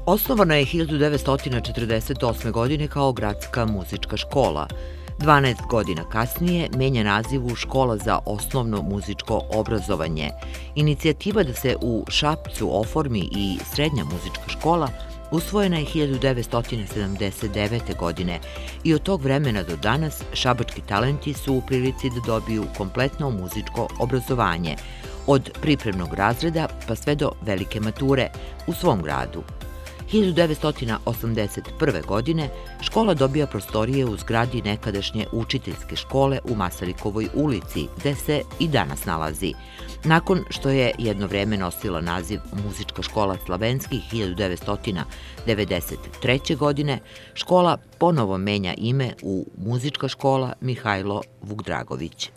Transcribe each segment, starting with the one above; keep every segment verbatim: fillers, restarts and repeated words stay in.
Osnovana je hiljadu devetsto četrdeset osme. godine kao gradska muzička škola. dvanaest godina kasnije menja naziv u Škola za osnovno muzičko obrazovanje. Inicijativa da se u Šapcu oformi i srednja muzička škola usvojena je hiljadu devetsto sedamdeset devete. godine i od tog vremena do danas šabački talenti su u prilici da dobiju kompletno muzičko obrazovanje, od pripremnog razreda pa sve do velike mature u svom gradu. hiljadu devetsto osamdeset prve. godine škola dobija prostorije u zgradi nekadašnje učiteljske škole u Masarikovoj ulici, gde se i danas nalazi. Nakon što je jedno vreme nosila naziv Muzička škola Slavenski hiljadu devetsto devedeset treće. godine, škola ponovo menja ime u Muzička škola Mihajlo Vukdragović.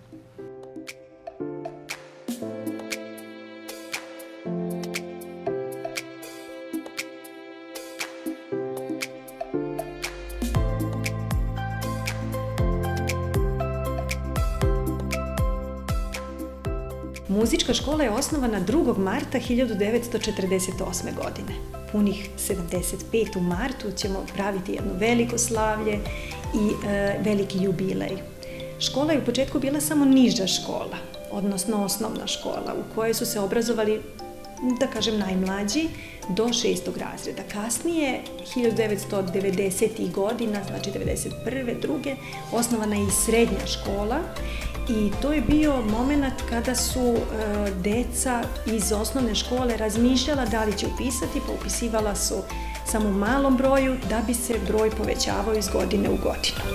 Muzička škola je osnovana drugog marta hiljadu devetsto četrdeset osme. godine. Punih sedamdeset pet u martu ćemo praviti jedno veliko slavlje i e, veliki jubilej. Škola je u početku bila samo niža škola, odnosno osnovna škola, u kojoj su se obrazovali, da kažem, najmlađi do šestog razreda. Kasnije, hiljadu devetsto devedesetih. godina, znači devedeset prve. druge. osnovana je i srednja škola. I to je bio moment kada su e, deca iz osnovne škole razmišljala da li će upisati, pa upisivala su samo u malom broju da bi se broj povećavao iz godine u godinu.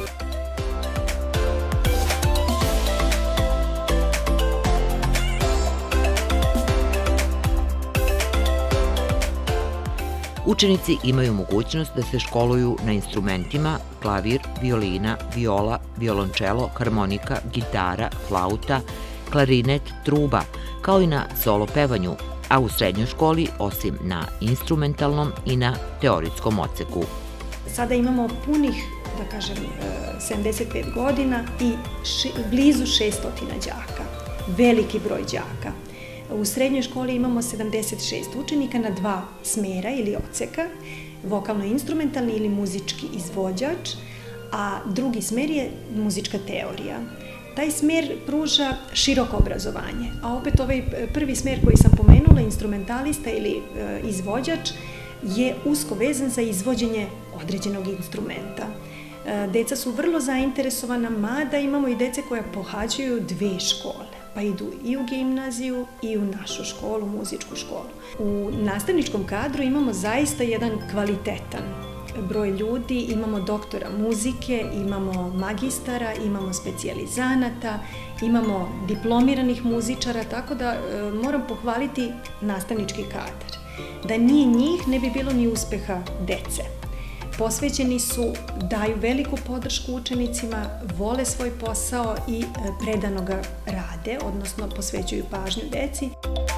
Učenici imaju mogućnost da se školuju na instrumentima klavir, violina, viola, violončelo, harmonika, gitara, flauta, klarinet, truba, kao i na solo pevanju, a u srednjoj školi osim na instrumentalnom i na teorijskom odseku. Sada imamo punih, da kažem, sedamdeset pet godina i ši, blizu šesto đaka, veliki broj đaka. U srednjoj školi imamo sedamdeset šest učenika na dva smera ili odseka, vokalno-instrumentalni ili muzički izvođač, a drugi smer je muzička teorija. Taj smer pruža široko obrazovanje, a opet ovaj prvi smer koji sam pomenula, instrumentalista ili e, izvođač, je usko vezan za izvođenje određenog instrumenta. E, deca su vrlo zainteresovana, mada imamo i dece koja pohađaju dve škole, pa idu i u gimnaziju i u našu školu, muzičku školu. U nastavničkom kadru imamo zaista jedan kvalitetan broj ljudi, imamo doktora muzike, imamo magistara, imamo specijalizanata, imamo diplomiranih muzičara, tako da e, moram pohvaliti nastavnički kadar. Da nije njih, ne bi bilo ni uspeha dece. Posvećeni su, daju veliku podršku učenicima, vole svoj posao i predano ga rade, odnosno posvećuju pažnju deci.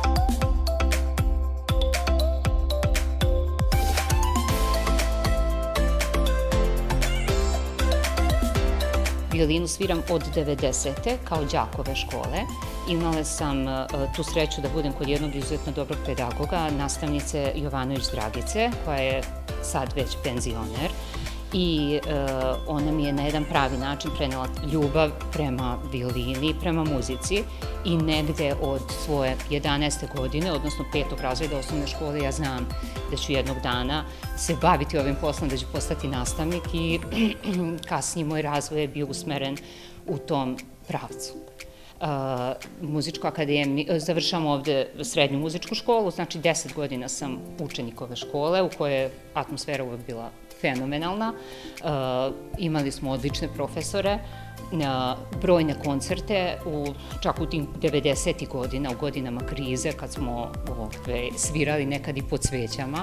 Violinu sviram od devedesete kao đak ove škole. Imala sam tu sreću da budem kod jednog izuzetno dobrog pedagoga, nastavnice Jovanović Dragice, koja je sad već penzioner, i e, ona mi je na jedan pravi način prenela ljubav prema violini, prema muzici, i negde od svoje jedanaeste godine, odnosno petog razreda osnovne škole, ja znam da ću jednog dana se baviti ovim poslom, da ću postati nastavnik, i kasnije moj razvoj je bio usmeren u tom pravcu. Uh, muzičku akademiju, završam ovde srednju muzičku školu, znači deset godina sam učenik ove škole u kojoj je atmosfera uvek bila fenomenalna. Uh, imali smo odlične profesore, uh, brojne koncerte, u, čak u tim devedesetih godina, u godinama krize, kad smo ovde svirali nekad i pod svećama.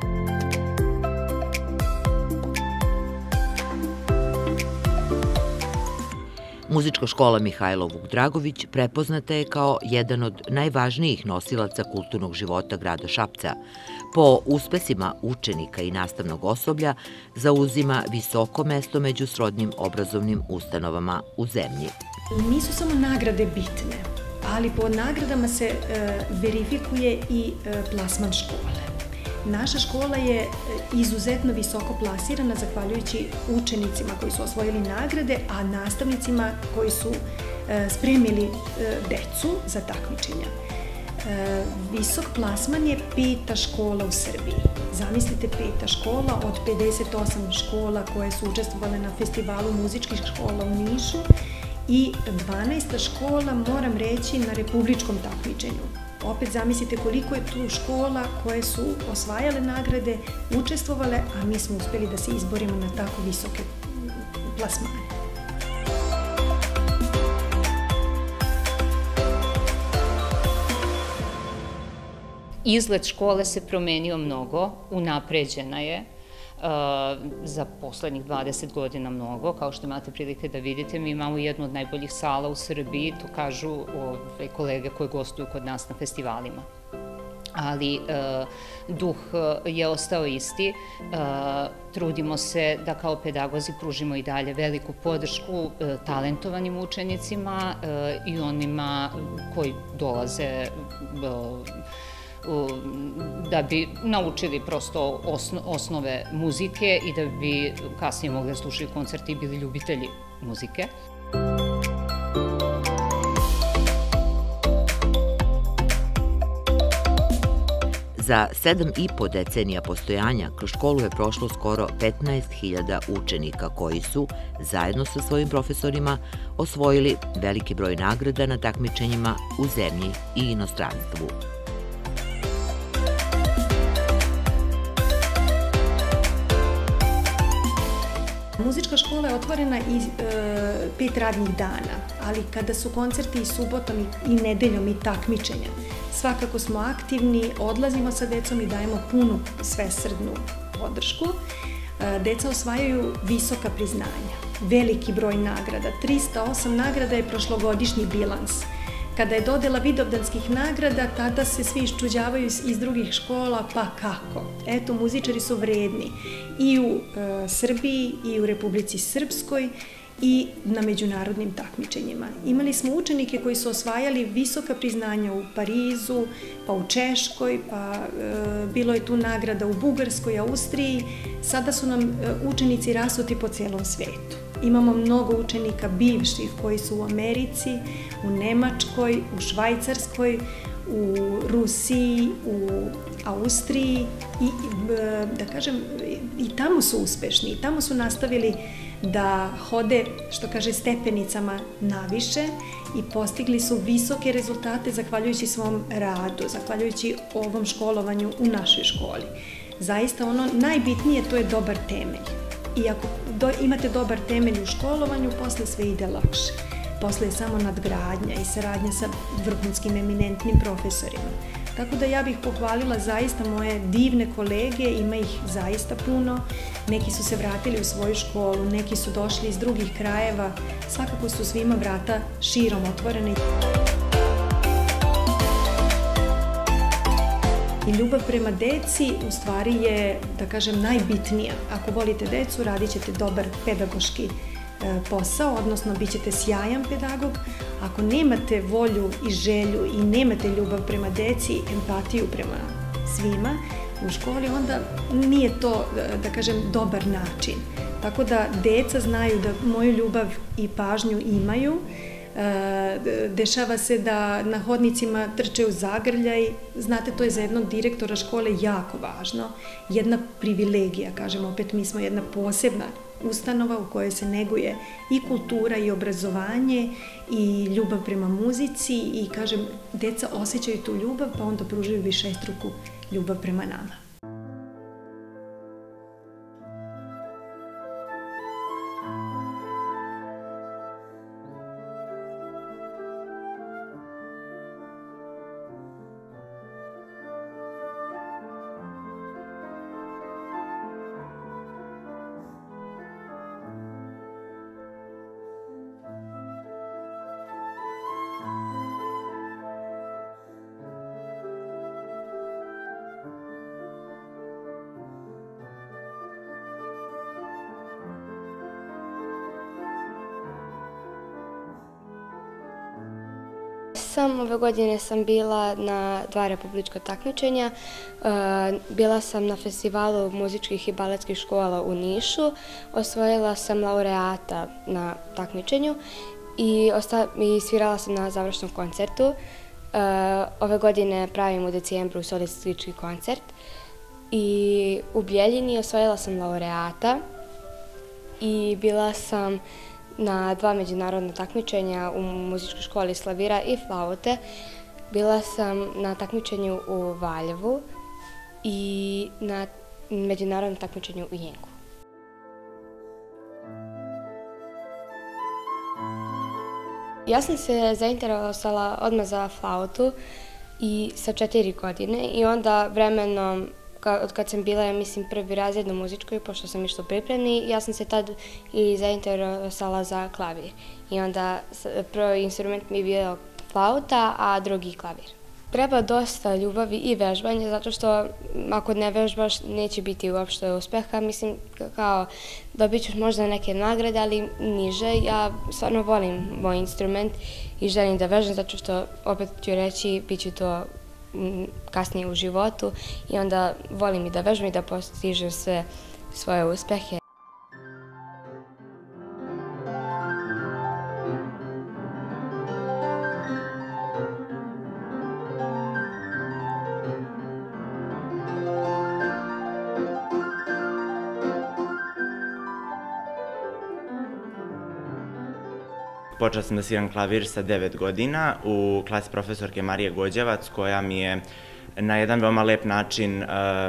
Muzička škola Mihajlo Vukdragović prepoznata je kao jedan od najvažnijih nosilaca kulturnog života grada Šapca. Po uspesima učenika i nastavnog osoblja zauzima visoko mesto među srodnim obrazovnim ustanovama u zemlji. Nisu samo nagrade bitne, ali po nagradama se e, verifikuje i e, plasman škole. Naša škola je izuzetno visoko plasirana zahvaljujući učenicima koji su osvojili nagrade, a nastavnicima koji su spremili decu za takmičenja. Visok plasman je peta škola u Srbiji. Zamislite, peta škola od pedeset osam škola koje su učestvovale na festivalu muzičkih škola u Nišu i dvanaesta škola, moram reći, na republičkom takmičenju. Opet zamislite koliko je tu škola koje su osvajale nagrade, učestvovale, a mi smo uspeli da se izborimo na tako visoke plasmane. Izgled škole se promenio mnogo, unapređena je za poslednjih dvadeset godina mnogo. Kao što imate prilike da vidite, mi imamo jednu od najboljih sala u Srbiji, to kažu kolege koje gostuju kod nas na festivalima. Ali duh je ostao isti. Trudimo se da kao pedagozi pružimo i dalje veliku podršku talentovanim učenicima i onima koji dolaze da bi naučili prosto osnove muzike i da bi kasnije mogli da slušaju koncerte i bili ljubitelji muzike. Za sedam i po decenija postojanja kroz školu je prošlo skoro petnaest hiljada učenika koji su, zajedno sa svojim profesorima, osvojili veliki broj nagrada na takmičenjima u zemlji i inostranstvu. Muzička škola je otvorena i pet radnih dana, ali kada su koncerti i subotom i nedeljom i takmičenja, svakako smo aktivni, odlazimo sa decom i dajemo punu svesrdnu podršku. Deca osvajaju visoka priznanja, veliki broj nagrada, trista osam nagrada je prošlogodišnji bilans. Kada je dodela vidovdanskih nagrada, tada se svi iščuđavaju iz drugih škola, pa kako? Eto, muzičari su vredni i u Srbiji i u Republici Srpskoj i na međunarodnim takmičenjima. Imali smo učenike koji su osvajali visoka priznanja u Parizu, pa u Češkoj, pa bilo je tu nagrada u Bugarskoj, Austriji. Sada su nam učenici rasuti po celom svetu. Imamo mnogo učenika bivših koji su u Americi, u Nemačkoj, u Švajcarskoj, u Rusiji, u Austriji i, da kažem, i tamo su uspešni, i tamo su nastavili da hode, što kaže, stepenicama naviše i postigli su visoke rezultate zahvaljujući svom radu, zahvaljujući ovom školovanju u našoj školi. Zaista ono najbitnije, to je dobar temelj. I ako imate dobar temelj u školovanju, posle sve ide lakše. Posle je samo nadgradnja i saradnja sa vrhunskim eminentnim profesorima. Tako da ja bih pohvalila zaista moje divne kolege, ima ih zaista puno. Neki su se vratili u svoju školu, neki su došli iz drugih krajeva. Svakako su svima vrata širom otvorene. I ljubav prema deci u stvari je, da kažem, najbitnija. Ako volite decu, radit ćete dobar pedagoški posao, odnosno bit ćete sjajan pedagog. Ako nemate volju i želju i nemate ljubav prema deci, empatiju prema svima u školi, onda nije to, da kažem, dobar način. Tako da deca znaju da moju ljubav i pažnju imaju. Dešava se da na hodnicima trče u zagrljaj. Znate, to je za jednog direktora škole jako važno. Jedna privilegija, kažem opet, mi smo jedna posebna ustanova u kojoj se neguje i kultura i obrazovanje i ljubav prema muzici i, kažem, deca osjećaju tu ljubav pa onda pružaju višestruku ljubav prema nama. sam. Ove godine sam bila na dva republička takmičenja. Bila sam na festivalu muzičkih i baletskih škola u Nišu. Osvojila sam laureata na takmičenju i svirala sam na završnom koncertu. Ove godine pravim u decembru solistički koncert. I u Bjeljini osvojila sam laureata i bila sam na dva međunarodna takmičenja u muzičkoj školi slavira i flaute. Bila sam na takmičenju u Valjevu i na međunarodnom takmičenju u Jenku. Ja sam se zainteresala odmah za flautu i sa četiri godine i onda vremenom od kad sam bila, ja mislim, prvi razred u muzičkoj, pošto sam išla u pripremni, ja sam se tad i zainteresala za klavir. I onda prvi instrument mi je bio flauta, a drugi klavir. Treba dosta ljubavi i vežbanja, zato što ako ne vežbaš neće biti uopšte uspeha. Mislim, kao dobit ću možda neke nagrade, ali niže. Ja stvarno volim moj instrument i želim da vežbam, zato što, opet ću reći, bit ću to kasnije u životu i onda volim i da vežbam i da postižem sve svoje uspehe. Počela sam da sviram klavir sa devet godina u klasi profesorke Marije Gođevac, koja mi je na jedan veoma lep način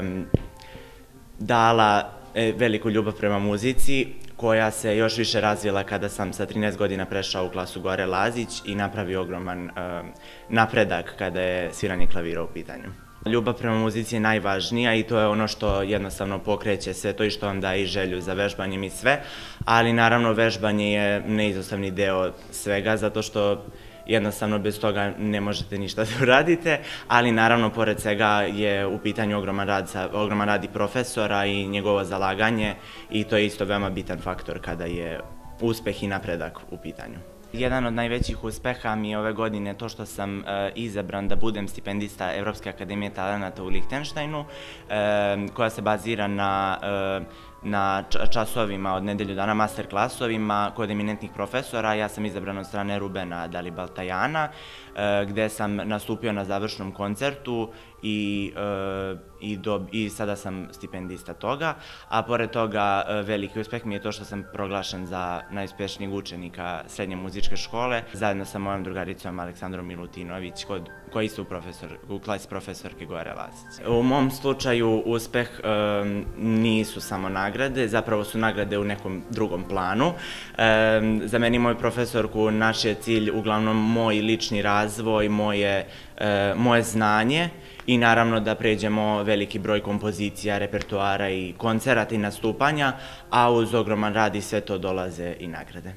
dala veliku ljubav prema muzici, koja se još više razvila kada sam sa trinaest godina prešao u klasu Gore Lazić i napravio ogroman napredak kada je sviranje klavira u pitanju. Ljubav prema muzici je najvažnija i to je ono što jednostavno pokreće sve to i što vam daje i želju za vežbanjem i sve, ali naravno vežbanje je neizostavni deo svega, zato što jednostavno bez toga ne možete ništa da uradite, ali naravno pored svega je u pitanju ogroman rad, ogroman rad i profesora i njegovo zalaganje i to je isto veoma bitan faktor kada je uspeh i napredak u pitanju. Jedan od najvećih uspeha mi je ove godine to što sam izabran da budem stipendista Evropske akademije talenata u Lihtenštajnu, koja se bazira na na časovima od nedelju dana, master klasovima kod eminentnih profesora. Ja sam izabran od strane Rubena Dalibaltajana, gde sam nastupio na završnom koncertu i i sada sam stipendista toga, a pored toga veliki uspeh mi je to što sam proglašen za najuspešnijeg učenika srednje muzičke škole, zajedno sa mojom drugaricom Aleksandrom Milutinović, koja je isto u klasi profesorke Gore Lazić. U mom slučaju uspeh nisu samo nagrade, zapravo su nagrade u nekom drugom planu. Za meni i moju profesorku naš je cilj uglavnom moj lični razvoj, moje znanje i naravno da pređemo veliki broj kompozicija, repertoara i koncerata i nastupanja, a uz ogroman rad i sve to dolaze i nagrade.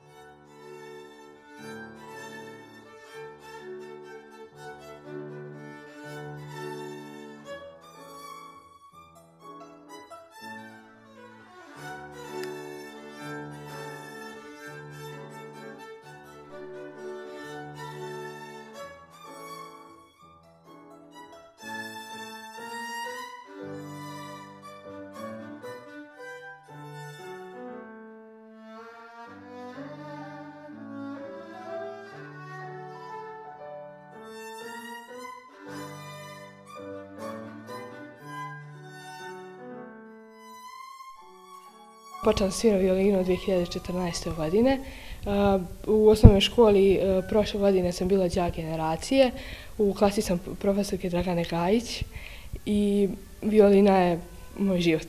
Počela sam svirati violinu od dve hiljade četrnaeste. godine. U osnovnoj školi prošle godine sam bila đak generacije. U klasi sam profesorke Dragane Gajić i violina je moj život.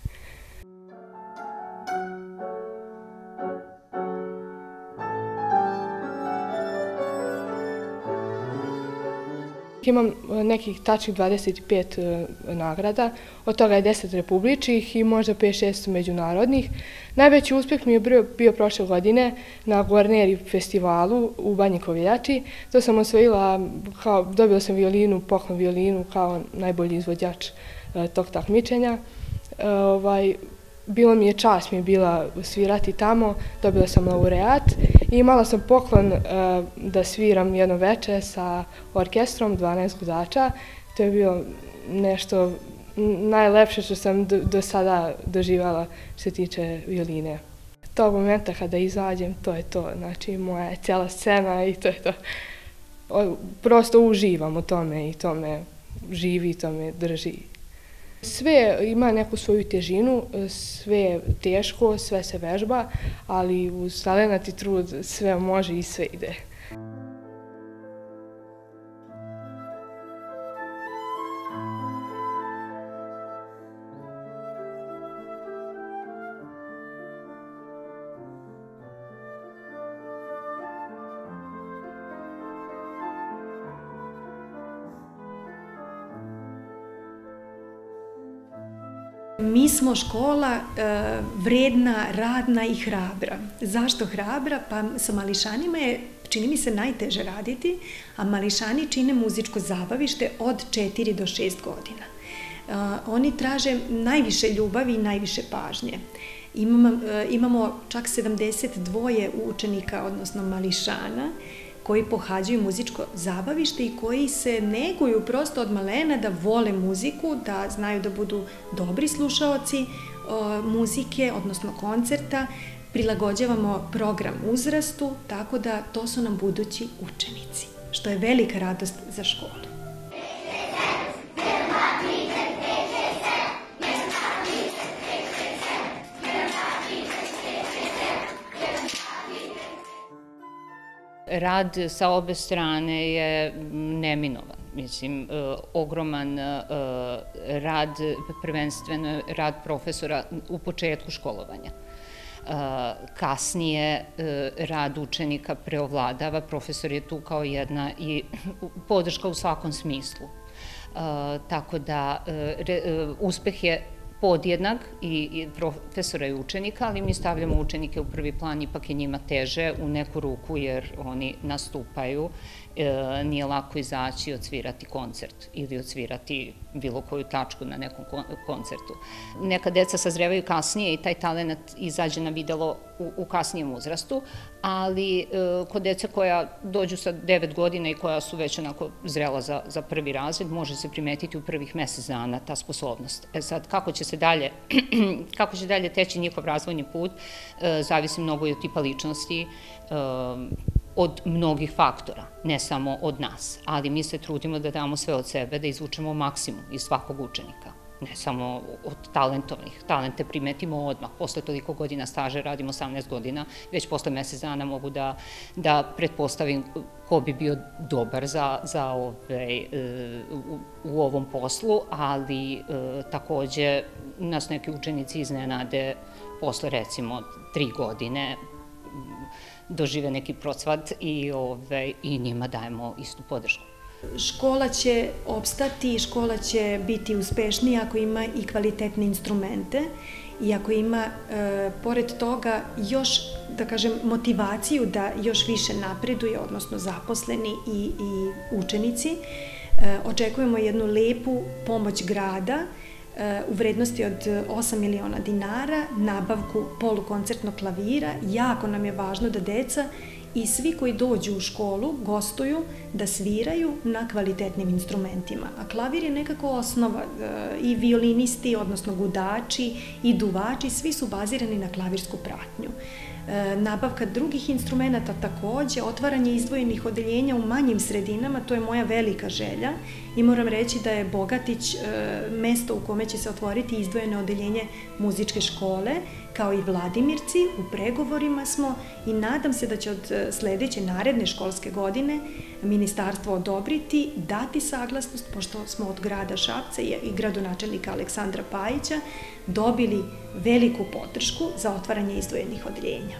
Imam nekih tačnih dvadeset pet nagrada, od toga je deset republičkih i možda pet šest međunarodnih. Najveći uspeh mi je bio prošle godine na Guarneri festivalu u Banji Koviljači. To sam osvojila, dobila sam violinu, poklon violinu kao najbolji izvođač tog takmičenja. Bilo mi je čast mi je bila svirati tamo, dobila sam laureat i imala sam poklon da sviram jedno veče sa orkestrom dvanaest gudača. To je bilo nešto najlepše što sam do sada doživjela što se tiče violine. Tog momenta kada izađem, to je to, znači moja je cijela scena i to je to. Prosto uživam u tome i to me živi, to me drži. Sve ima neku svoju težinu, sve je teško, sve se vežba, ali uz talenat i trud sve može i sve ide. Mi smo škola vredna, radna i hrabra. Zašto hrabra? Pa sa mališanima je, čini mi se, najteže raditi, a mališani čine muzičko zabavište od četiri do šest godina. Oni traže najviše ljubavi i najviše pažnje. Imamo, imamo čak sedamdeset dva učenika, odnosno mališana, koji pohađaju muzičko zabavište i koji se neguju prosto od malena da vole muziku, da znaju da budu dobri slušaoci muzike, odnosno koncerta. Prilagođavamo program uzrastu, tako da to su nam budući učenici, što je velika radost za školu. Rad sa obe strane je neminovan. Mislim, ogroman rad, prvenstveno rad profesora u početku školovanja. Kasnije rad učenika preovladava, profesor je tu kao jedna i podrška u svakom smislu. Tako da uspeh je podjednak i profesora i učenika, ali mi stavljamo učenike u prvi plan, ipak je njima teže u neku ruku jer oni nastupaju, nije lako izaći i odsvirati koncert ili odsvirati bilo koju tačku na nekom koncertu. Neka deca sazrevaju kasnije i taj talent izađe na videlo u kasnijem uzrastu, ali kod dece koja dođu sa devet godina i koja su već onako zrela za prvi razred, može se primetiti u prvih mesec dana ta sposobnost. E sad, kako će se dalje, kako će dalje teći njihov razvojni put, zavisi mnogo i od tipa ličnosti, od mnogih faktora, ne samo od nas, ali mi se trudimo da damo sve od sebe, da izvučemo maksimum iz svakog učenika, ne samo od talentovnih. Talente primetimo odmah, posle toliko godina staža, radim osamnaest godina, već posle mesec dana mogu da pretpostavim ko bi bio dobar u ovom poslu, ali takođe nas neki učenici iznenade posle recimo tri godine, dožive neki procvat i njima dajemo istu podršku. Škola će opstati, škola će biti uspešnija ako ima i kvalitetne instrumente i ako ima, pored toga, još, da kažem, motivaciju da još više napreduje, odnosno zaposleni i učenici. Očekujemo jednu lepu pomoć grada u vrednosti od osam miliona dinara, nabavku polukoncertnog klavira. Jako nam je važno da deca i svi koji dođu u školu, gostuju, da sviraju na kvalitetnim instrumentima. A klavir je nekako osnova, i violinisti, odnosno gudači, i duvači, svi su bazirani na klavirsku pratnju. Nabavka drugih instrumenta takođe, otvaranje izdvojenih odeljenja u manjim sredinama, to je moja velika želja i moram reći da je Bogatić mesto u kome će se otvoriti izdvojene odeljenje muzičke škole, kao i Vladimirci. U pregovorima smo i nadam se da će od sledeće naredne školske godine ministarstvo odobriti, dati saglasnost, pošto smo od grada Šapca i gradonačelnika Aleksandra Pajića dobili veliku podršku za otvaranje izdvojenih odeljenja.